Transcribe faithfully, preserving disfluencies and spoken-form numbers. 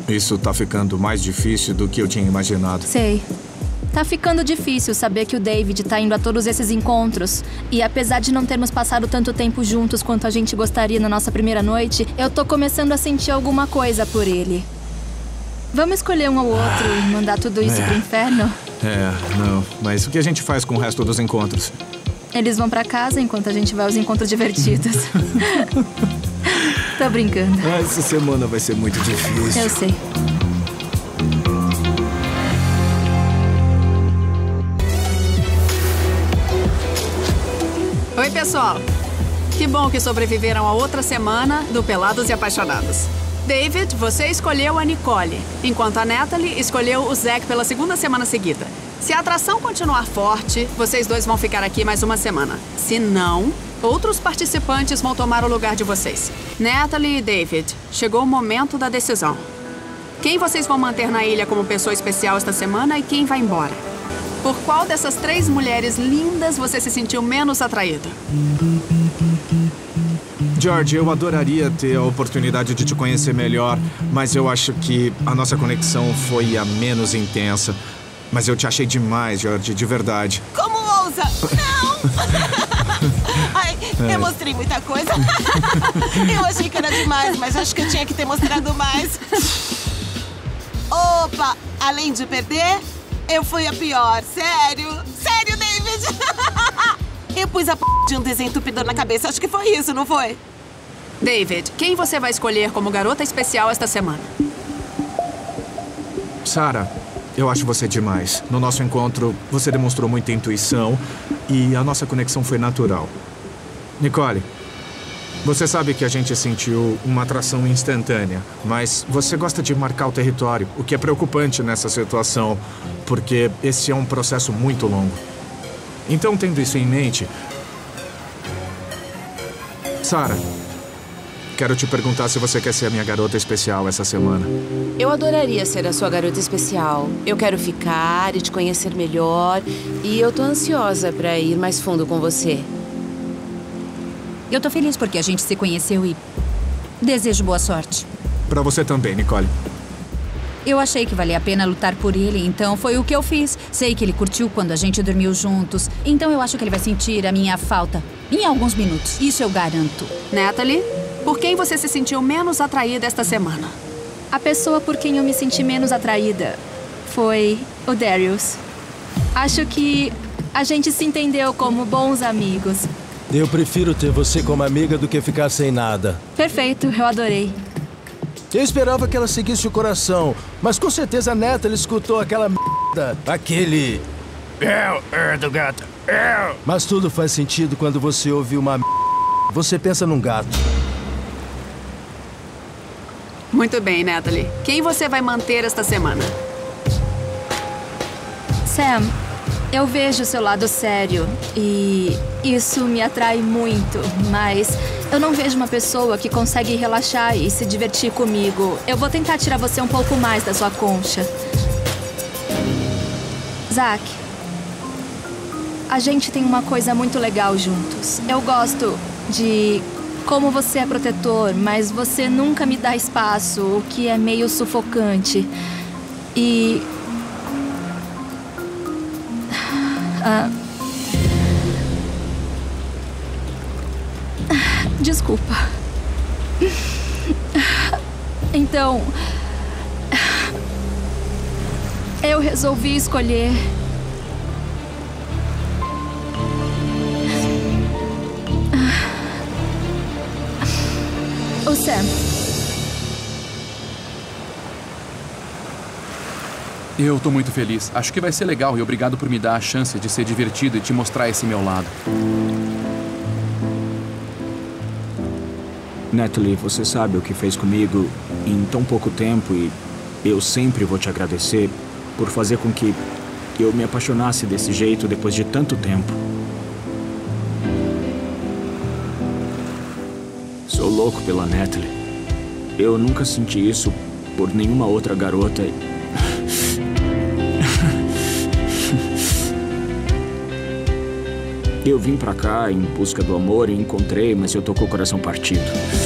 Isso tá ficando mais difícil do que eu tinha imaginado. Sei. Tá ficando difícil saber que o David tá indo a todos esses encontros. E apesar de não termos passado tanto tempo juntos quanto a gente gostaria na nossa primeira noite, eu tô começando a sentir alguma coisa por ele. Vamos escolher um ao outro e mandar tudo isso é. pro inferno? É, não. Mas o que a gente faz com o resto dos encontros? Eles vão pra casa enquanto a gente vai aos encontros divertidos. Tô brincando. Ah, essa semana vai ser muito difícil. Eu sei. Oi, pessoal. Que bom que sobreviveram a outra semana do Pelados e Apaixonados. David, você escolheu a Nicole, enquanto a Natalie escolheu o Zack pela segunda semana seguida. Se a atração continuar forte, vocês dois vão ficar aqui mais uma semana. Se não, outros participantes vão tomar o lugar de vocês. Natalie e David, chegou o momento da decisão. Quem vocês vão manter na ilha como pessoa especial esta semana e quem vai embora? Por qual dessas três mulheres lindas você se sentiu menos atraído? George, eu adoraria ter a oportunidade de te conhecer melhor, mas eu acho que a nossa conexão foi a menos intensa. Mas eu te achei demais, George, de verdade. Como ousa? Não! Ai, eu mostrei muita coisa. Eu achei que era demais, mas acho que eu tinha que ter mostrado mais. Opa! Além de perder, eu fui a pior. Sério? Sério, David? Eu pus a p... de um desentupidor na cabeça. Acho que foi isso, não foi? David, quem você vai escolher como garota especial esta semana? Sarah, eu acho você demais. No nosso encontro, você demonstrou muita intuição e a nossa conexão foi natural. Nicole, você sabe que a gente sentiu uma atração instantânea, mas você gosta de marcar o território, o que é preocupante nessa situação, porque esse é um processo muito longo. Então, tendo isso em mente, Sarah, quero te perguntar se você quer ser a minha garota especial essa semana. Eu adoraria ser a sua garota especial. Eu quero ficar e te conhecer melhor. E eu tô ansiosa pra ir mais fundo com você. Eu tô feliz porque a gente se conheceu e desejo boa sorte. Pra você também, Nicole. Eu achei que valia a pena lutar por ele, então foi o que eu fiz. Sei que ele curtiu quando a gente dormiu juntos. Então eu acho que ele vai sentir a minha falta em alguns minutos. Isso eu garanto. Natalie, por quem você se sentiu menos atraída esta semana? A pessoa por quem eu me senti menos atraída foi o Darius. Acho que a gente se entendeu como bons amigos. Eu prefiro ter você como amiga do que ficar sem nada. Perfeito, eu adorei. Eu esperava que ela seguisse o coração, mas com certeza a Natalie escutou aquela merda, aquele... É, é do gato, é. Mas tudo faz sentido quando você ouve uma merda. Você pensa num gato. Muito bem, Natalie. Quem você vai manter esta semana? Sam, eu vejo o seu lado sério e isso me atrai muito, mas eu não vejo uma pessoa que consegue relaxar e se divertir comigo. Eu vou tentar tirar você um pouco mais da sua concha. Zack, a gente tem uma coisa muito legal juntos. Eu gosto de como você é protetor, mas você nunca me dá espaço, o que é meio sufocante. E... Ah... Desculpa. Então... eu resolvi escolher... o Sam. Eu tô muito feliz. Acho que vai ser legal e obrigado por me dar a chance de ser divertido e te mostrar esse meu lado. Natalie, você sabe o que fez comigo em tão pouco tempo e eu sempre vou te agradecer por fazer com que eu me apaixonasse desse jeito depois de tanto tempo. Sou louco pela Natalie. Eu nunca senti isso por nenhuma outra garota. Eu vim pra cá em busca do amor e encontrei, mas eu tô com o coração partido.